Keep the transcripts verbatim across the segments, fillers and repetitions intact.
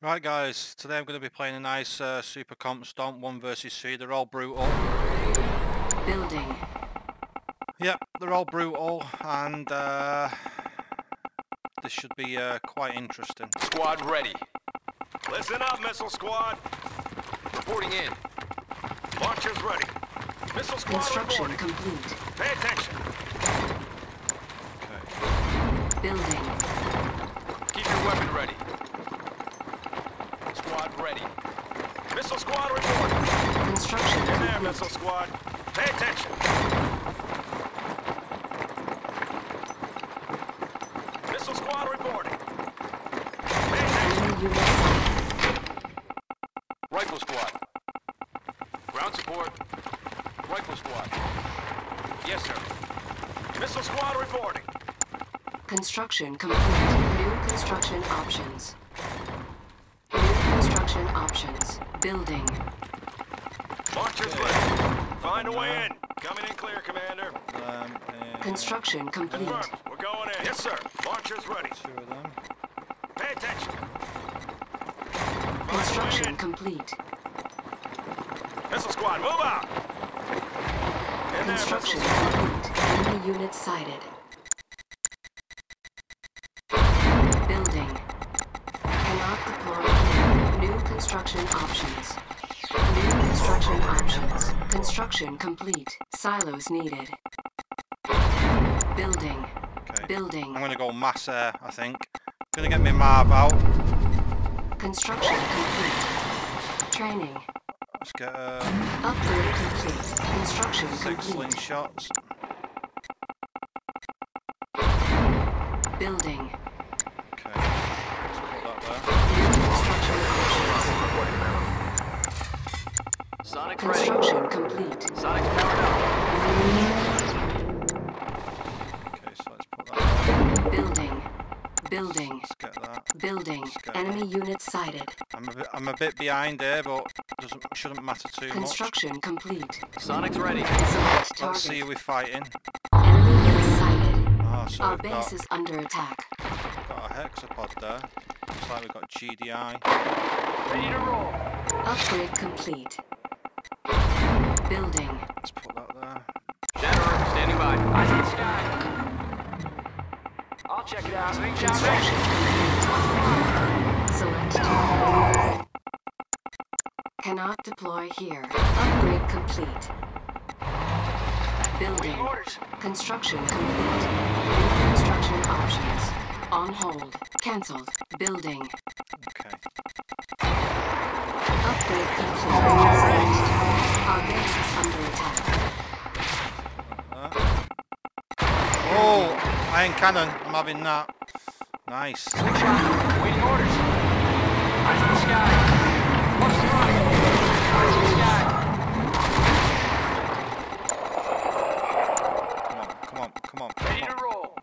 Right guys, today I'm going to be playing a nice uh, Super Comp Stomp one versus three. They're all brutal. Building. Yep, they're all brutal and uh, this should be uh, quite interesting. Squad ready. Listen up, missile squad. Reporting in. Launchers ready. Missile squad Construction reporting. complete. Pay attention. Okay. Building. Keep your weapon ready. Squad ready. Missile squad reporting. Construction In there, complete. missile squad. Pay attention. Missile squad reporting. Pay attention. Enemy unit sighted. Rifle squad. Ground support. Rifle squad. Yes, sir. Missile squad reporting. Construction complete. New construction options. New construction options. Building. Launchers ready. Find a way in. Coming in clear, Commander. Um, uh, Construction complete. Confirmed. We're going in. Yes, sir. Launchers ready. two of them. Pay attention. Find a way Construction in. complete. Missile squad, move out. In there, missile Construction squad. complete. Enemy unit sighted. Building. Cannot deploy here. New construction options. New construction options. Construction complete. Silos needed. Building. Okay. Building. I'm going to go mass air, I think. Going to get my Marv out. Construction complete. Training. Let's get uh, Upgrade complete. Construction six complete. slingshots. Building. Okay. Let's put that New construction options. Sonic Construction complete. Sonic's powered up. there. Okay, so let's put that there. Building. Building. Let's get that. Building. get Enemy unit sighted. I'm a bit, I'm a bit behind here, but doesn't shouldn't matter too much. Construction complete. Sonic's ready. Select Let's target. see who we're fighting. Enemy unit sighted. Oh, so Our we've base got, is under attack. got a hexapod there. Looks like we've got G D I. Ready to roll. Upgrade complete. Building. Let's put that there. General, standing by. Eyes on the sky. I'll check it out. Construction complete. Select target. Cannot deploy here. Upgrade complete. Building. Orders. Construction complete. New construction options. On hold. Cancelled. Building. Okay. Upgrade complete. Select target. Our base is under attack. That. Oh, iron cannon. I'm having that. Nice. Slingshot. Waiting orders. Eyes on the sky. Watch the rock. Eyes on the sky. Come on, come on, come on. Ready Come to on. roll.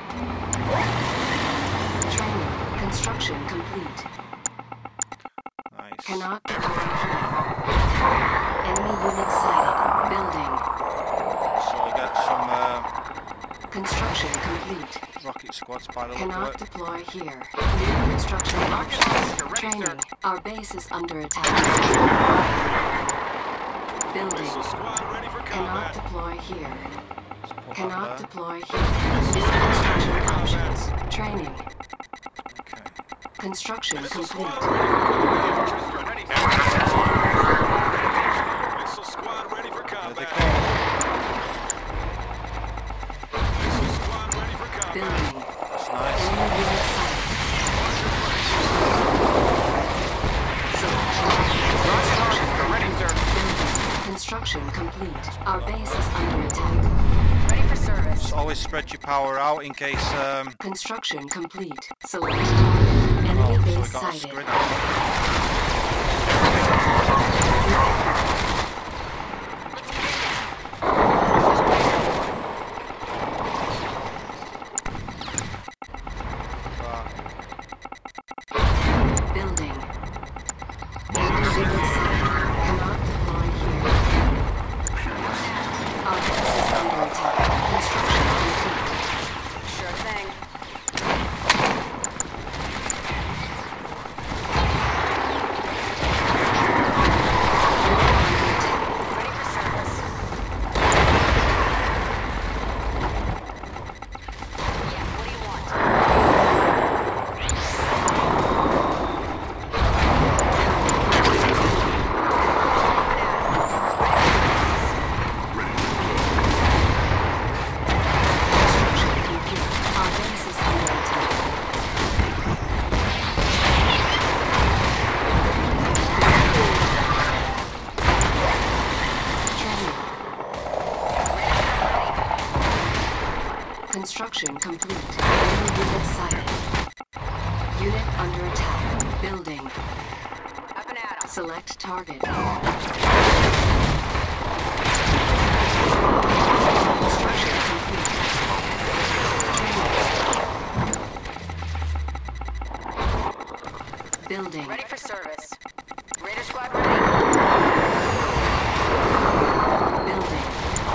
Training. Construction complete. Nice. Cannot deploy here. Enemy unit sighted. Building. So we get some uh, Construction complete. rocket squads by the look Cannot of it. deploy here. New construction options. Training. Our base is under attack. Building. Missile squad ready for Cannot combat. deploy here. Let's put Cannot that there. deploy here. New construction options. Training. Okay. Construction Missile squad complete. ready. Missile squad ready for There they combat. go. Missile squad ready for combat. Building. That's nice. Enemy unit sighted. Building. Construction complete. Our base is under attack. Ready for service. Just always spread your power out in case um Construction complete. Select target. Enemy oh, so we base got a sighted. scrid. Building. Enemy unit sighted. Cannot deploy here. Our base is under attack. Construction complete. Sure thing. Construction complete. Enemy unit sighted. Unit under attack. Building. Up and at 'em. Select target. Construction complete. Building. Ready for service. Raider squad ready. Building.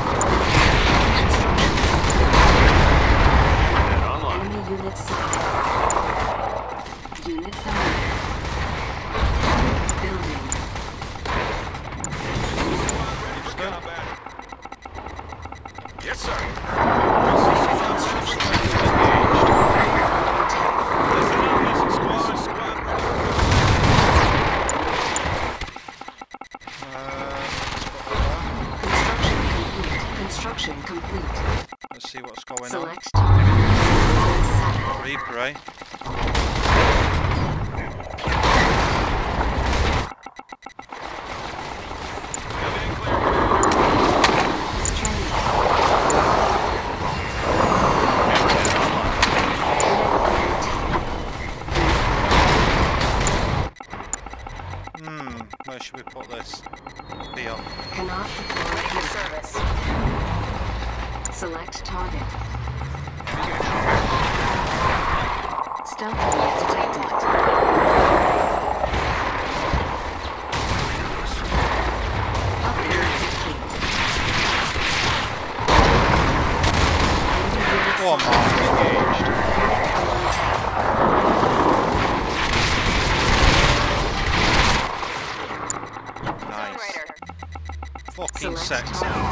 And online. Enemy unit sighted. Unit found. Building. Combat. Yes, sir. Construction Listen up, missile squad. Squad Uh, Construction complete. let's see what's going on. Select target. Set. Reaper, eh? coming in clear. Training. Hmm, where should we put this? Here. Cannot deploy Ready for here. service. Select target. Stealth unit detected. Upgrade complete. Enemy unit One more. engaged. Unit under attack. Zone Nice. Raider. Fucking Select sexy. target.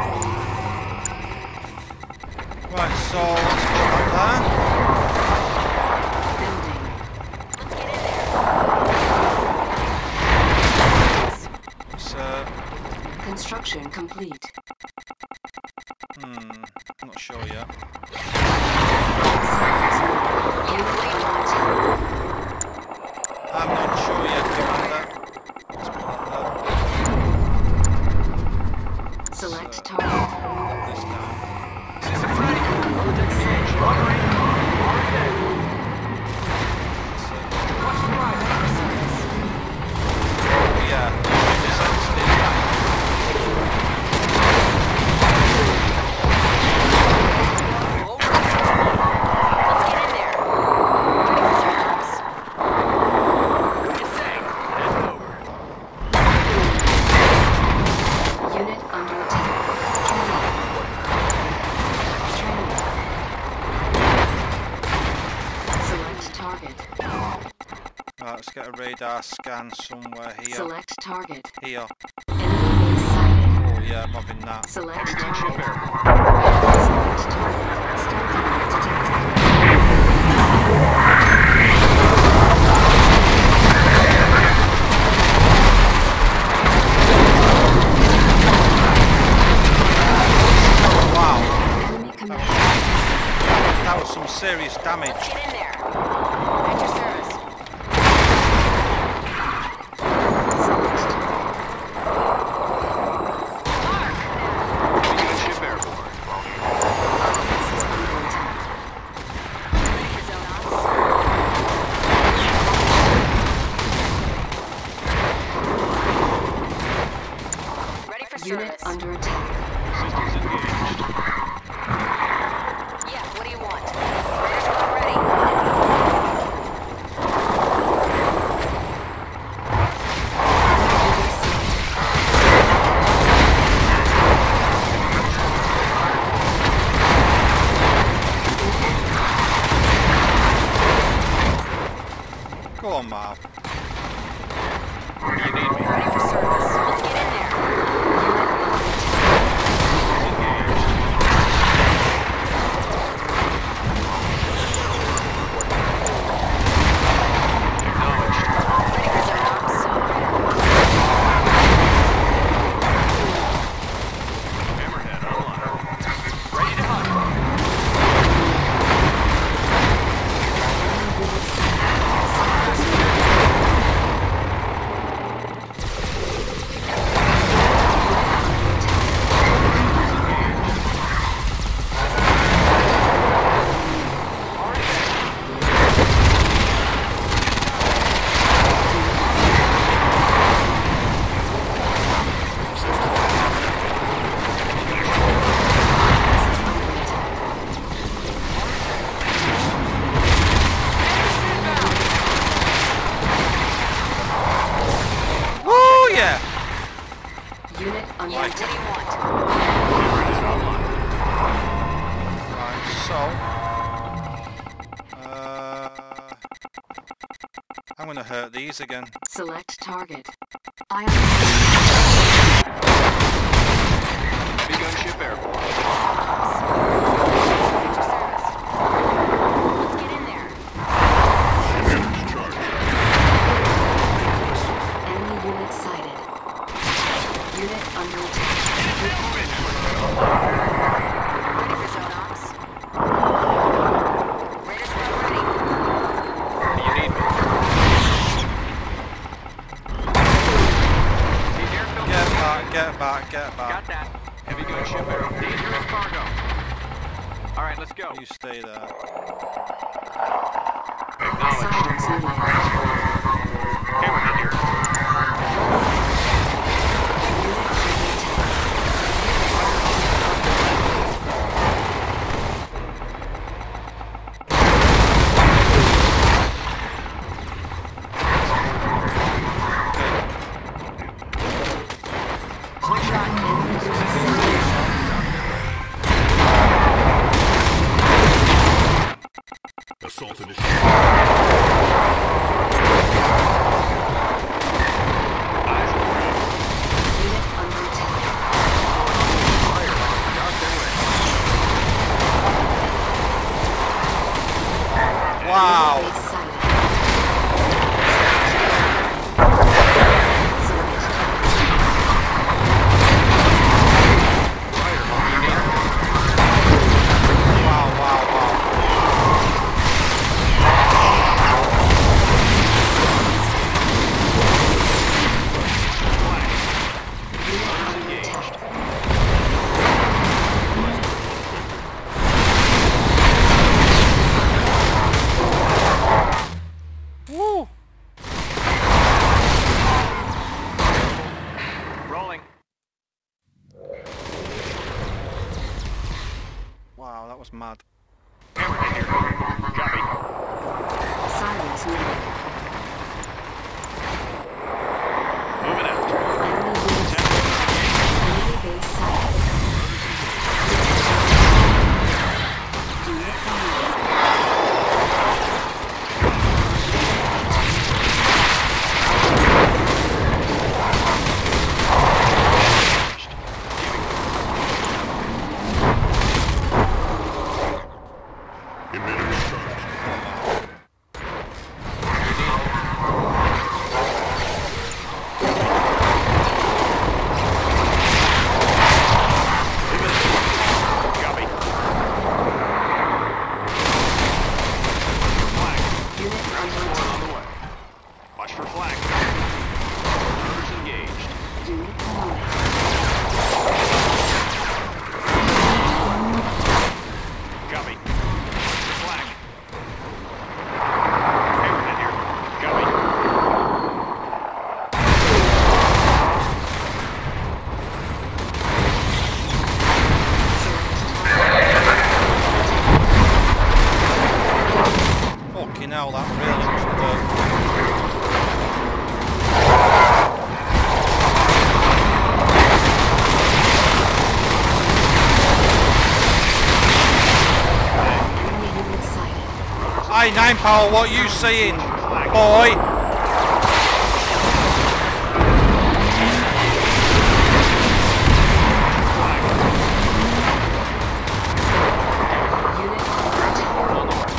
Right, so let's put that Building. Let's get in there. there. It's, uh, Construction complete. hmm, not sure yet. Unit under attack. I'm not sure yet, Commander. Let's put that Select So- target. there. Put this down. Unit sighted. So, yeah, this actually. Over. Let's get in there. Ready for service. What do you say? Head over. Unit under attack. Training. Training. Select target. Right, let's get a radar scan somewhere here. Select target. Here. Enemy base sighted. Oh yeah, I'm having that. Select Gun ship target. air. Select target. Stealth unit detected. Wow, Enemy commander. that was some serious damage. Let's get in there. At your service. Select target. Mark. Gun ship airborne. System intact. Ready for zone ops. Ready for Unit service. under attack. Systems engaged. Yeah, what do you want? Raider squad ready. Unit sighted. Go on, Marv. Where do you need me? Ready for service. Let's get in there. Engaged. Acknowledged. Ready for zone ops. Hammerhead online. Ready to hunt. Unit sighted. under Right. What do you attack. want? Right, so uh, I'm gonna hurt these again. Select target. Ion. Heavy gunship airborne. Let's get in there. Enemy unit sighted. Unit under attack. Ready for zone ops? Raiders well ready. Where do you need me? Need airfield? Get back, get back, get back. Got that. Heavy gunship airborne. Dangerous cargo. All right, let's go. You stay there. Acknowledged. Silence needed. Hammerhead here. Assault initiated. Eyes on the ground. Unit under attack. Fire. Out their way. Wow. Base sighted. Fire. What do you need? Wow, wow, wow. Runners engaged. Woo! Rolling. Wow, that was mad. Hammerhead here. Copy. Silence needed. Moving out. Enemy unit sighted. Enemy base sighted. Unit promoted. Emitter charged. Copy. Flag. Unit Ground under support on attack. the way. Watch for flag. Runners engaged. Unit promoted. Copy. Watch for flag. Hammerhead here. Copy. Fucking hell, that really must have hurt. Enemy unit sighted. Hey, Nine Power, what you saying, boy? Unit under attack. Support on the way.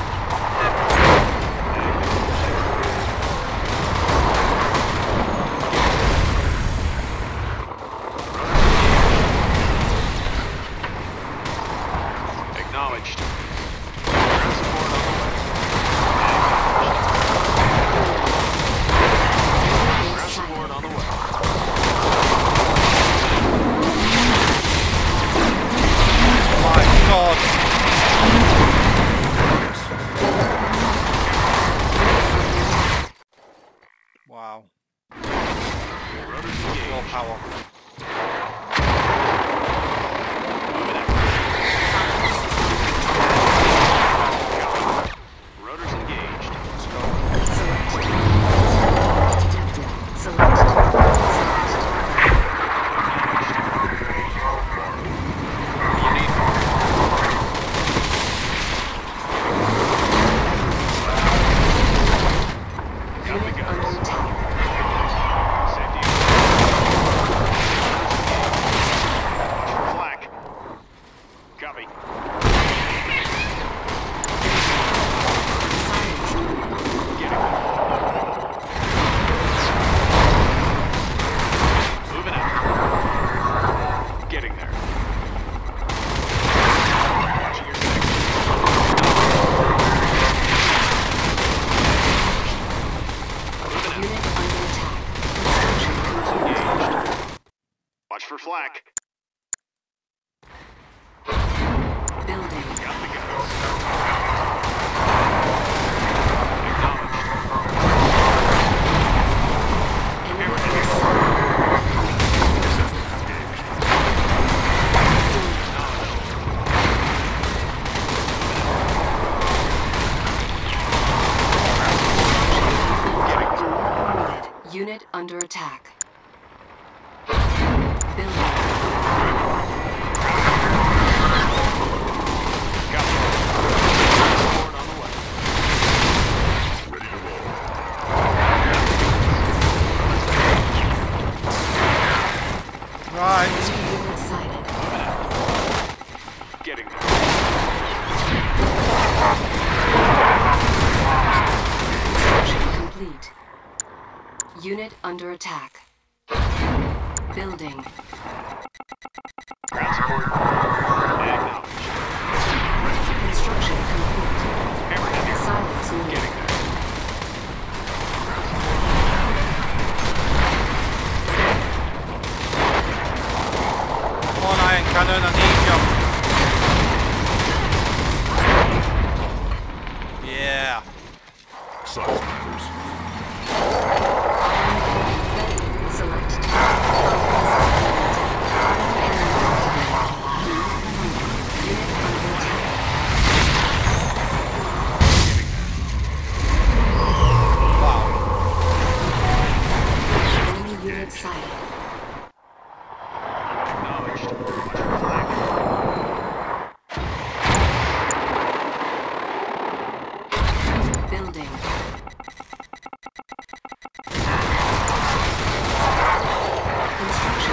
Acknowledged. Ground support on the way. Ground support on the way. My God. Wow. Runners Full engaged. power. Moving out. Copy. Runners engaged. Let's go. Select target. Detected. Select target. Select target. flak. Building. Got the guns. Acknowledged. Enemy inside. Unit under attack. Building. Ready to roll. Right. Unit sighted. Getting there. Construction complete. Unit under attack. Building. Ground support. Acknowledged. Construction complete. Hammerhead here. Silence needed. Getting there. Come on, Iron Cannon, I need you. Yeah. Size matters. Select target. Wow. Enemy unit sighted. Acknowledged. Watch for flag. Building. Construction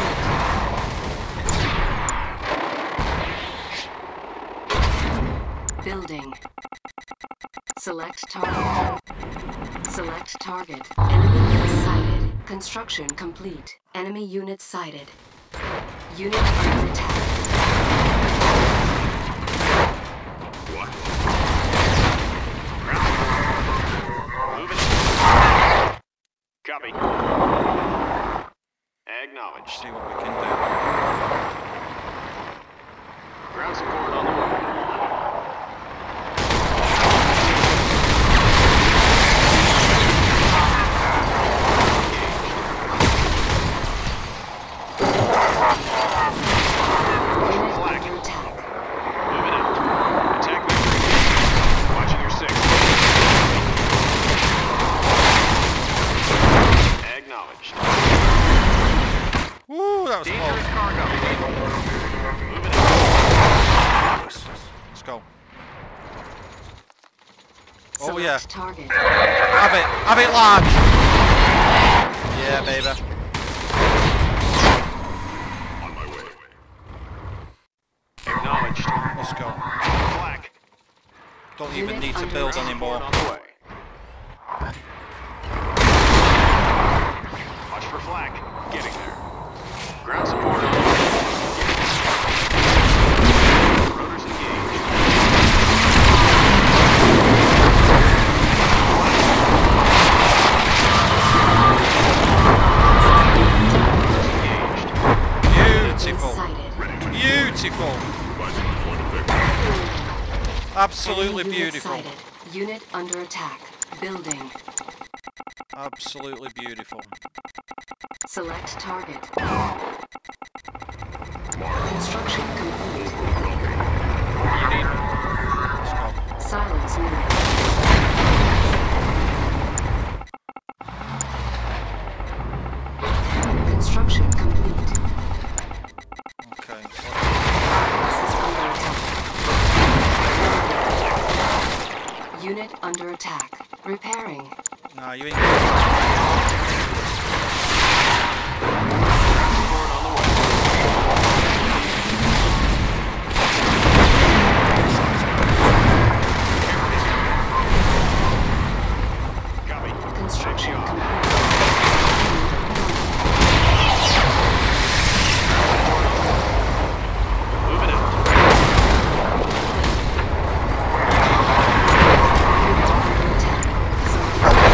complete. Building. Select target. Select target. Enemy unit sighted. Construction complete. Enemy unit sighted. Unit under attack. What? Moving. Copy. Acknowledged. See what we can do. Ground support on the way. Unit Flag. under attack. Moving out. Attack vector engaged. Watching your six. Acknowledged. Woo, that was Dangerous close. cargo. Moving out. Let's go. Oh Select yeah. target. Have it. Have it large. Yeah, baby. On my way. Acknowledged. Let's go. Flak. Don't even Unit need to under build attack. anymore. On the way. Watch for flak. Getting there. Ground support on the way. Rotors engaged. Engaged. Beautiful. Sighted. Beautiful. Revising my point of view. Absolutely Enemy unit beautiful. sighted. Unit under attack. Building. Absolutely beautiful. Select target. Mark. Construction complete. Let's go. Silence needed. Construction complete. Okay. Base is under attack. Unit under attack. Repairing. Nah, you ain't. Support on the way. Copy. Construction Taxi off. complete. Moving out. Unit under attack.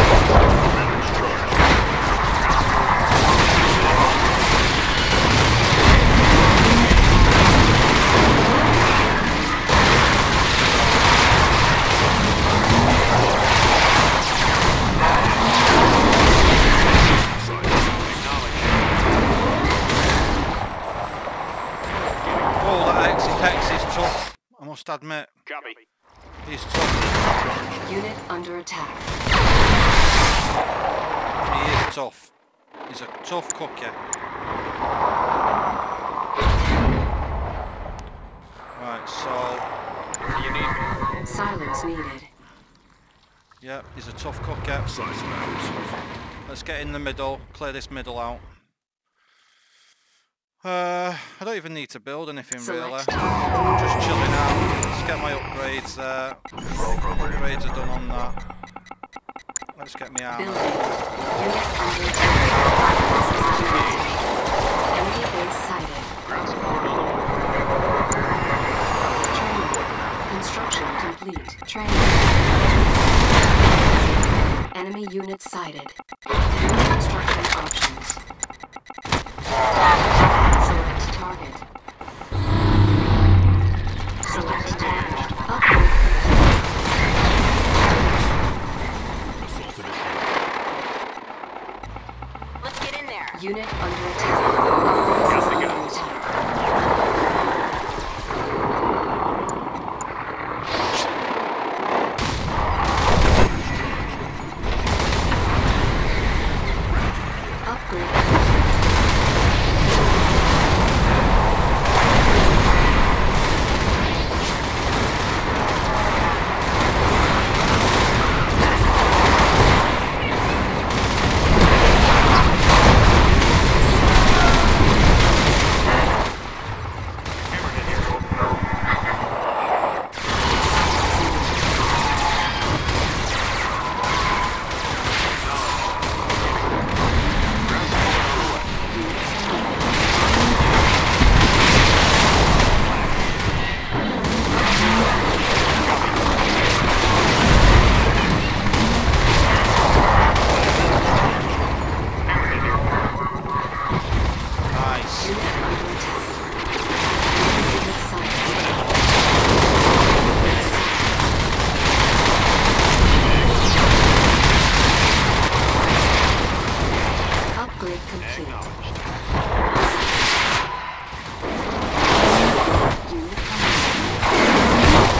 Veterans charge. must admit. Copy. He's tough. Unit under attack. He is tough. He's a tough cookie. Right, so... You need me? Silos needed. Yeah, he's a tough cookie. Size matters. Let's get in the middle, clear this middle out. Uh, I don't even need to build anything really. Select target. I'm just chilling out. Let's get my upgrades there. Upgrades are done on that. Let's get me Building. armor. Unit under attack. Enemy base sighted. Ground support on the way. Training. Construction complete. Training. Enemy unit sighted. Construction options. Select target. Select target. Upgrade. Assaulted it. Let's get in there. Unit under attack. Our base is under attack. Upgrade. Nice. Unit under attack. Unit sighted. Upgrade complete. Unit under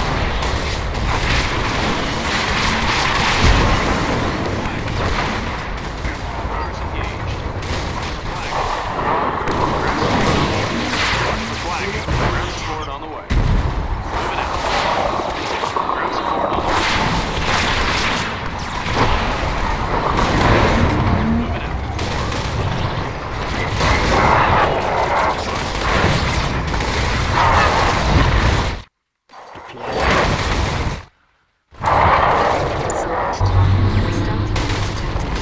Flag. Ground support on the way. Moving out. Ground support on the way. Moving out. select target. Stealth detected.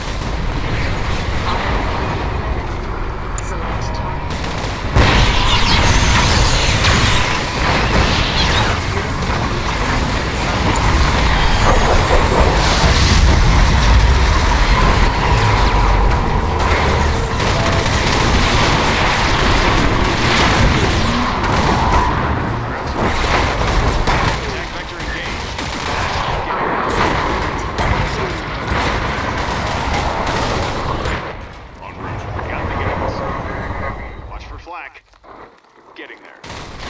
Select target. Attack vector engaged. En route. Got the gates. Watch for flak. Getting there.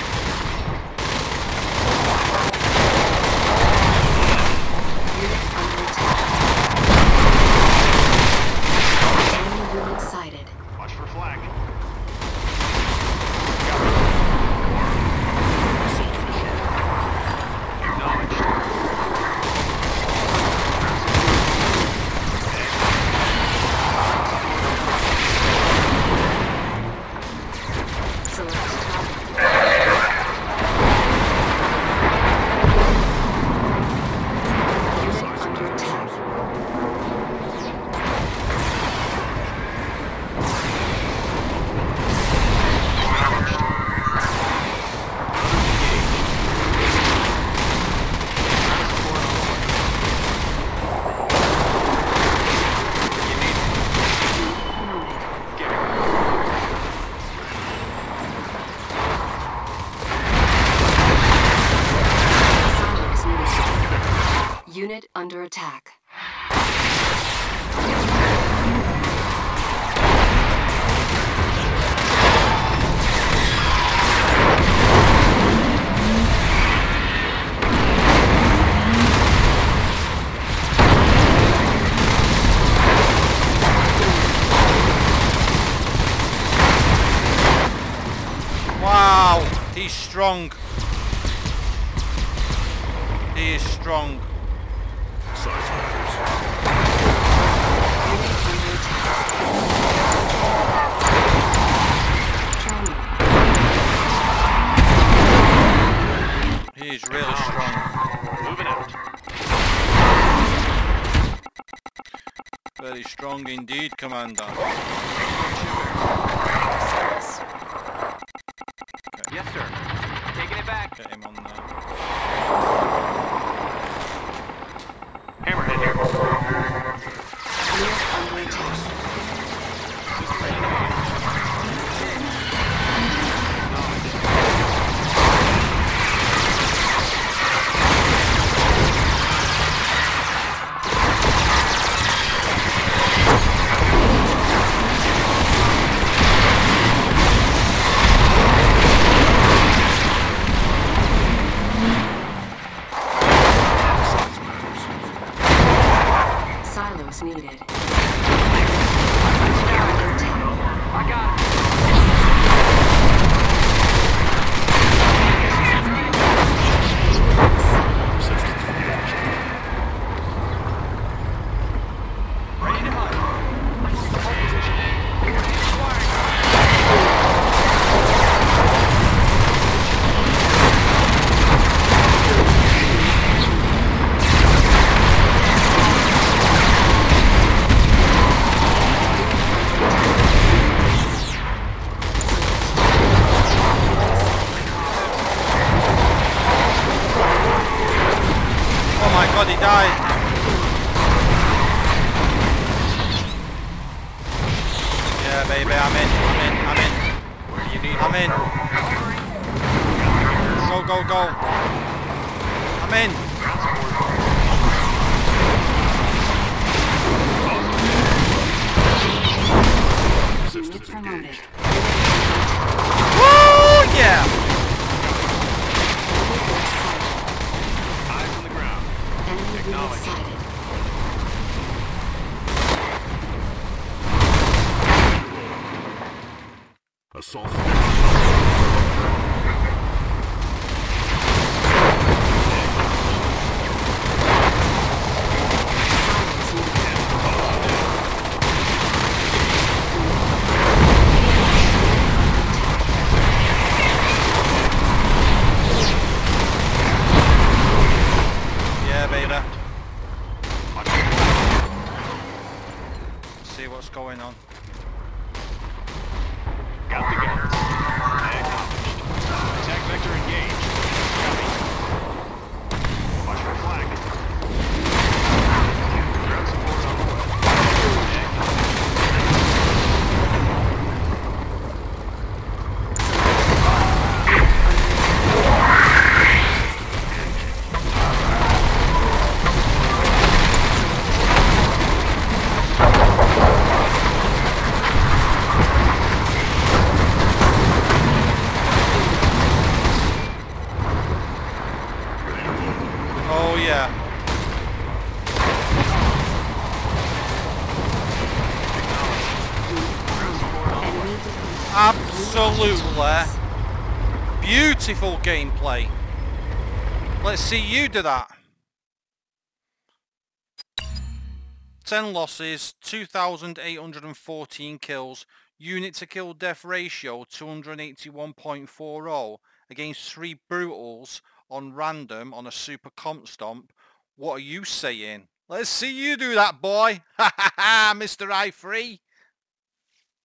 Unit under attack. Enemy unit sighted. Watch for flak. Assault initiated. Acknowledged. Select target. Unit under attack. Promoted. Silos needed. Unit under attack. He's strong. He is strong. Size matters. He is really strong. Moving out. Very strong indeed, Commander. Yes, sir. Taking it back. Get him on there. Hammerhead here. Unit under attack. Silos needed. I got it. Systems engaged. Ready to hunt. Hold position. Firing. Oh my god, he died. Yeah, baby, I'm in, I'm in, I'm in. Where do you need I'm in. Go, go, go. I'm in. Unit Systems promoted. engaged. Woo, yeah. Eyes on the ground. Enemy unit Acknowledged. sighted. Assault. Silos needed. Yeah, baby. See what's going on. Got the guns. Acknowledged. Attack vector engaged. Copy. Watch for flag. Ground support on the way. Oh yeah. Enemy defeated. Absolutely beautiful gameplay. Let's see you do that. ten losses, two thousand eight hundred fourteen kills, unit to kill death ratio two hundred eighty-one point four zero against three brutals on random on a super comp stomp. What are you saying? Let's see you do that, boy. Ha ha ha, Mister I three.